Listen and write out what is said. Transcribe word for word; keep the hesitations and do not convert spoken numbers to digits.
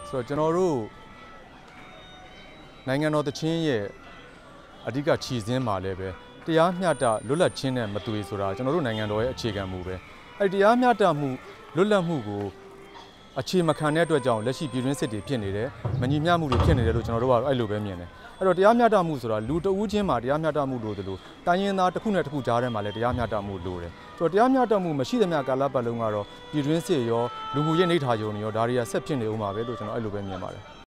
ဆိုတော့ကျွန်တော်တို့နိုင်ငံတော်တချင်းရဲ့အဓိကခြေစင်းမှာလည်းပဲတရားမျှတလွတ်လပ်ခြင်းနဲ့မသွေဆိုတာကျွန်တော်တို့နိုင်ငံတော်ရဲ့အခြေခံမူပဲအဲ့တရားမျှတမှုလွတ်လပ်မှုကိုအခြေမခံတဲ့အတွက်ကြောင့်လက်ရှိပြည်တွင်းစစ်တွေဖြစ်နေတယ်မညီမျှမှုတွေဖြစ်နေတယ်လို့ကျွန်တော်တို့ကအဲ့လိုပဲမြင်တယ်အဲ့တော့တရားမျှတမှုဆိုတာလူတဦးချင်းမှာတရားမျှတမှုလို့တို့တိုင်းရင်းသားတစ်ခုနဲ့တစ်ခုကြားထဲမှာလည်းတရားမျှတမှုလို့တယ်ဆိုတော့တရားမျှတမှုမရှိသမျှကာလပတ်လုံးကတော့ပြည်တွင်းစစ်ရောလူမှုရေးနှိပ်ထားရုံတွေရောဒါတွေကဆက်ဖြစ်နေဦးမှာပဲလို့ကျွန်တော်အဲ့လိုပဲမြင်ပါတယ်